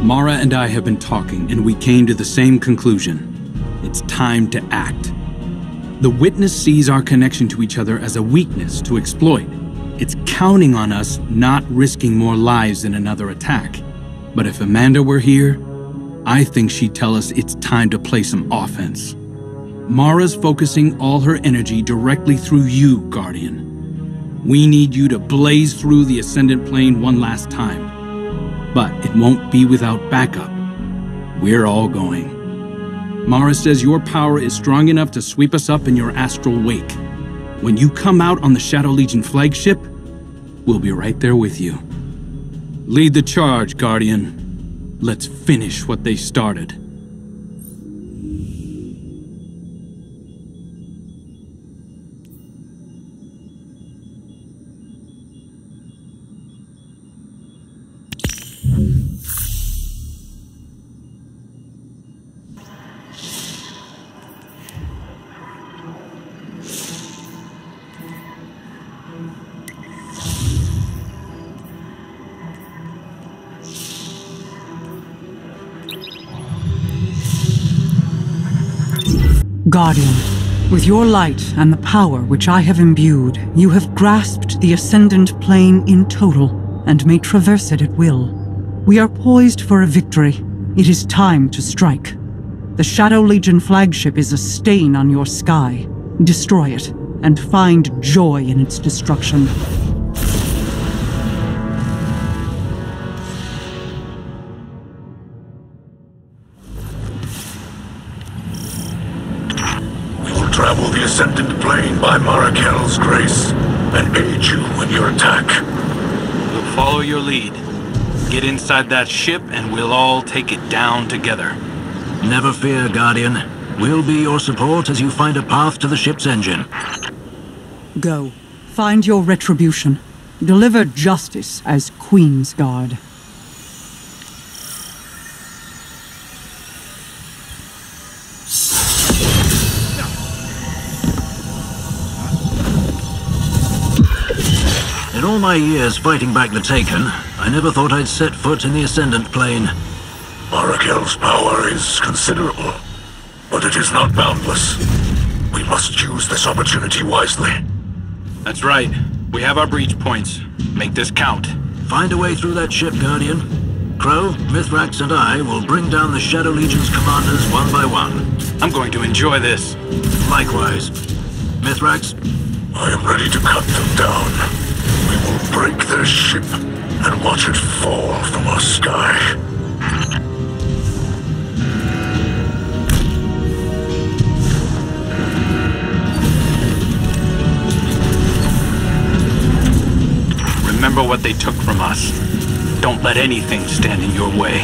Mara and I have been talking, and we came to the same conclusion. It's time to act. The witness sees our connection to each other as a weakness to exploit. It's counting on us not risking more lives in another attack. But if Amanda were here, I think she'd tell us it's time to play some offense. Mara's focusing all her energy directly through you, Guardian. We need you to blaze through the Ascendant Plane one last time. But it won't be without backup. We're all going. Mara says your power is strong enough to sweep us up in your astral wake. When you come out on the Shadow Legion flagship, we'll be right there with you. Lead the charge, Guardian. Let's finish what they started. Guardian, with your light and the power which I have imbued, you have grasped the Ascendant Plane in total and may traverse it at will. We are poised for a victory. It is time to strike. The Shadow Legion flagship is a stain on your sky. Destroy it, and find joy in its destruction. Travel the Ascendant Plane by Marakel's grace, and aid you in your attack. We'll follow your lead. Get inside that ship and we'll all take it down together. Never fear, Guardian. We'll be your support as you find a path to the ship's engine. Go. Find your Retribution. Deliver justice as Queen's Guard. In all my years fighting back the Taken, I never thought I'd set foot in the Ascendant Plane. Marakel's power is considerable, but it is not boundless. We must use this opportunity wisely. That's right. We have our breach points. Make this count. Find a way through that ship, Guardian. Crow, Mithrax, and I will bring down the Shadow Legion's commanders one by one. I'm going to enjoy this. Likewise. Mithrax? I am ready to cut them down. We will break their ship and watch it fall from our sky. Remember what they took from us. Don't let anything stand in your way.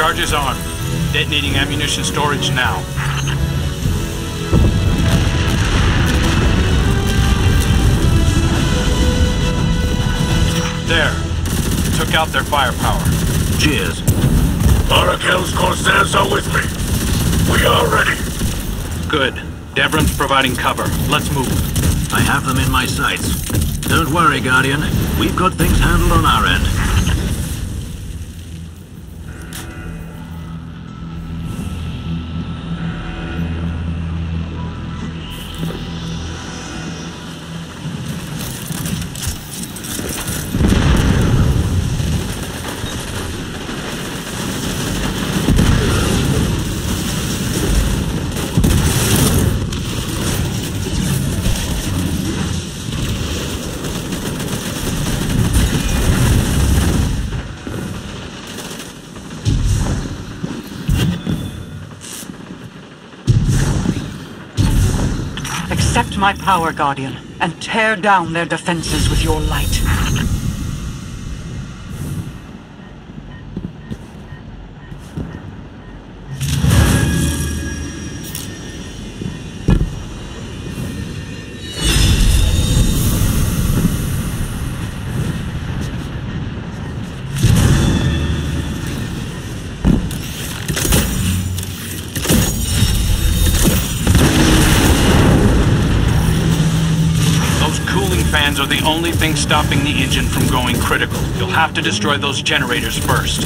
Charges armed. Detonating ammunition storage now. There. Took out their firepower. Cheers. Orakel's Corsairs are with me. We are ready. Good. Devron's providing cover. Let's move. I have them in my sights. Don't worry, Guardian. We've got things handled on our end. Accept my power, Guardian, and tear down their defenses with your light. Fans are the only thing stopping the engine from going critical. You'll have to destroy those generators first.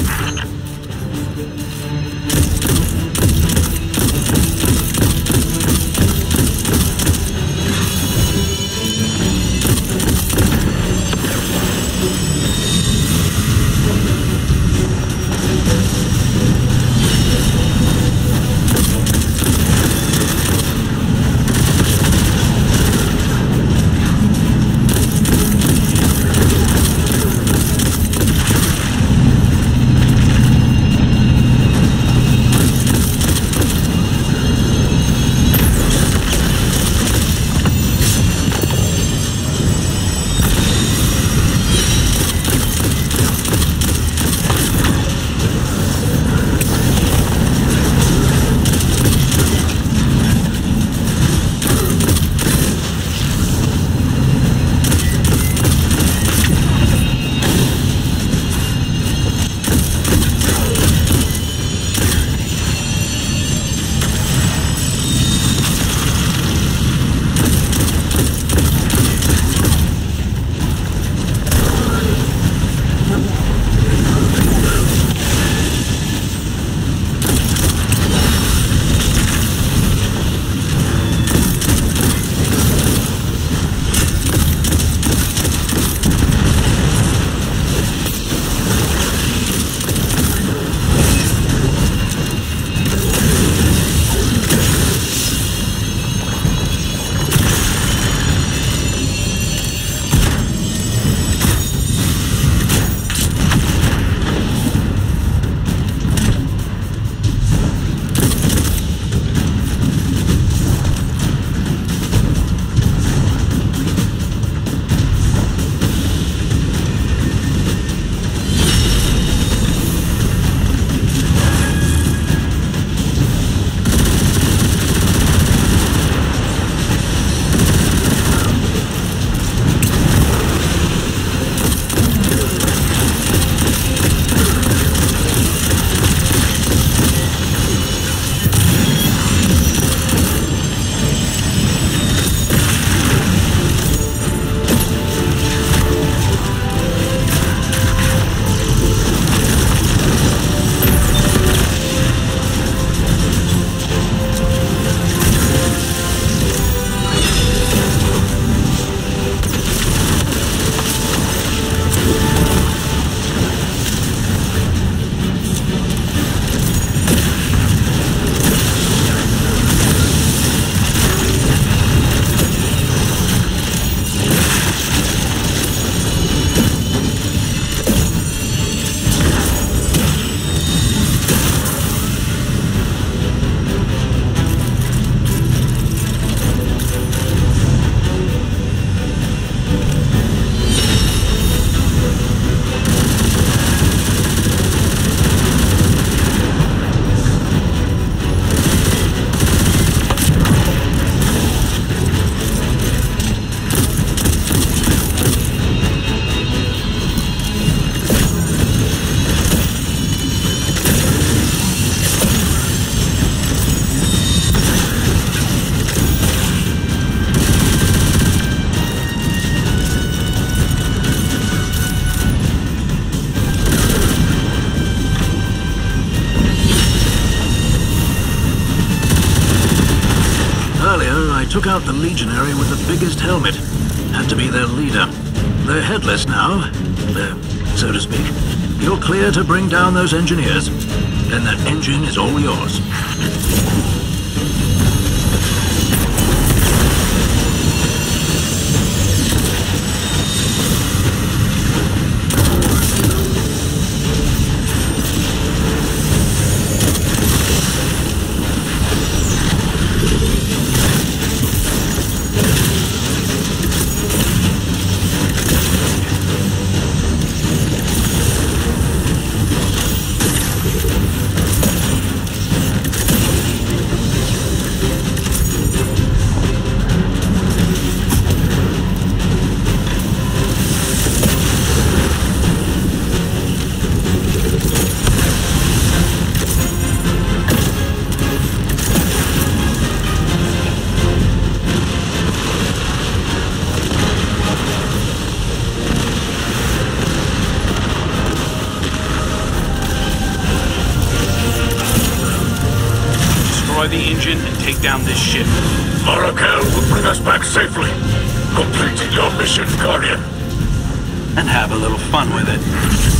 took out the legionary with the biggest helmet. Had to be their leader. They're headless now, so to speak. You're clear to bring down those engineers. Then that engine is all yours. The engine and take down this ship. Oracle will bring us back safely. Complete your mission, Guardian. And have a little fun with it.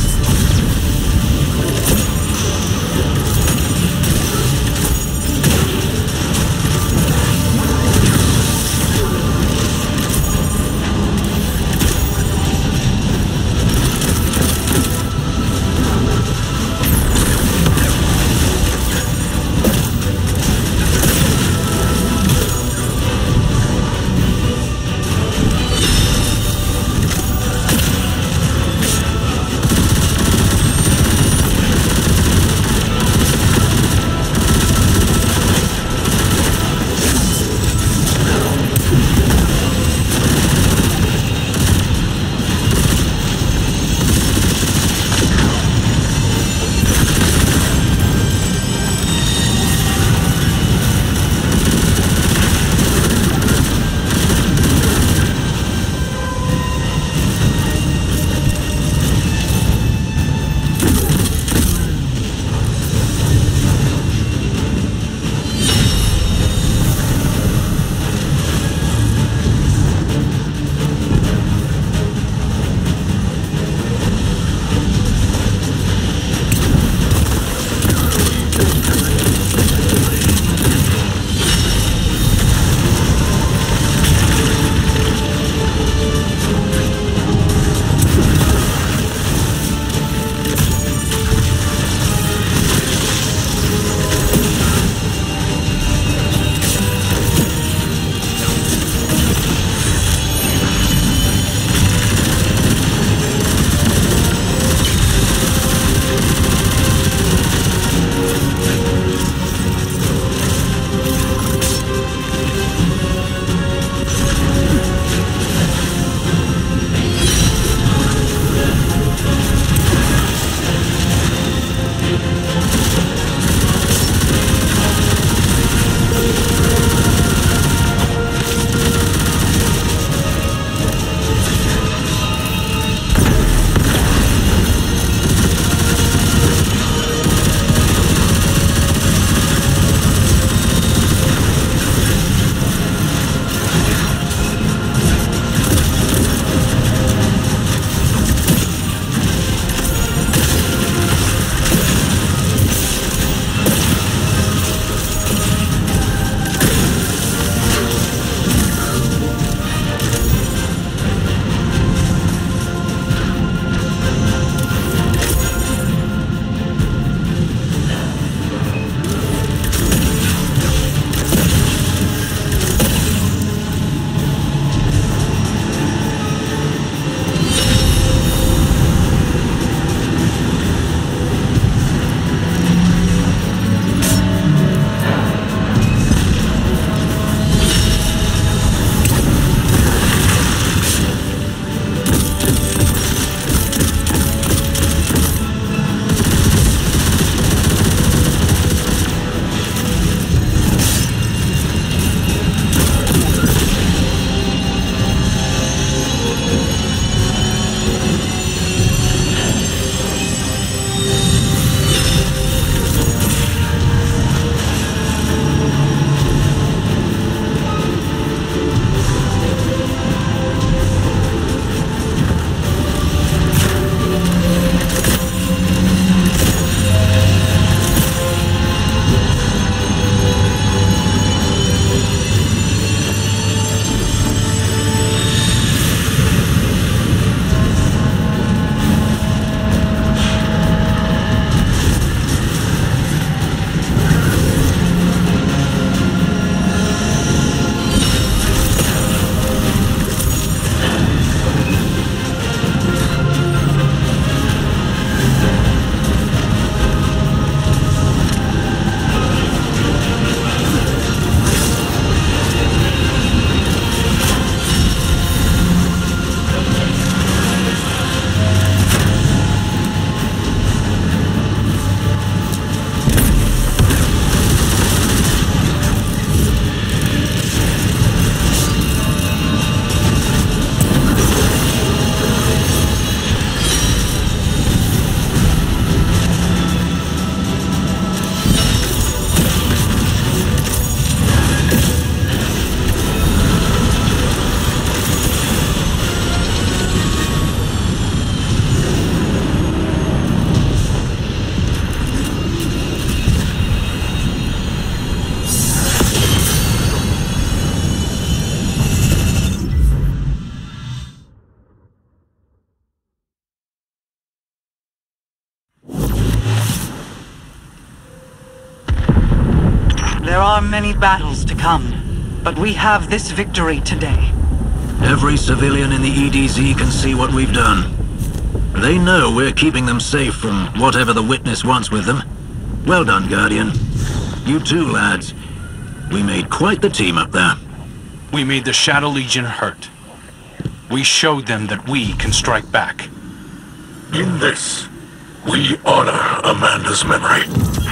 There are many battles to come, but we have this victory today. Every civilian in the EDZ can see what we've done. They know we're keeping them safe from whatever the Witness wants with them. Well done, Guardian. You too, lads. We made quite the team up there. We made the Shadow Legion hurt. We showed them that we can strike back. In this, we honor Amanda's memory.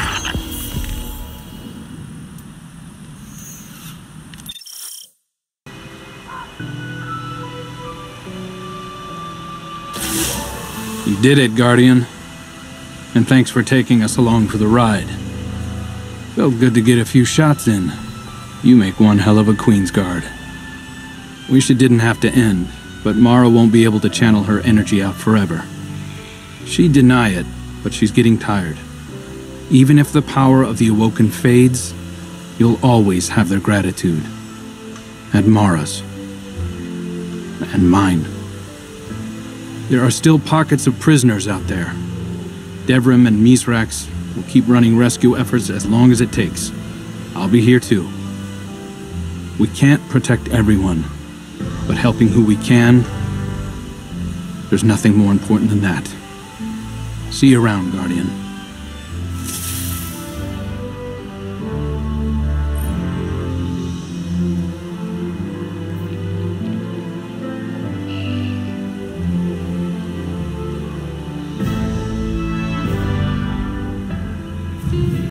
You did it, Guardian. And thanks for taking us along for the ride. Felt good to get a few shots in. You make one hell of a Queen's Guard. Wish it didn't have to end, but Mara won't be able to channel her energy out forever. She'd deny it, but she's getting tired. Even if the power of the Awoken fades, you'll always have their gratitude. And Mara's. And mine. There are still pockets of prisoners out there. Devrim and Mizrax will keep running rescue efforts as long as it takes. I'll be here too. We can't protect everyone, but helping who we can, there's nothing more important than that. See you around, Guardian.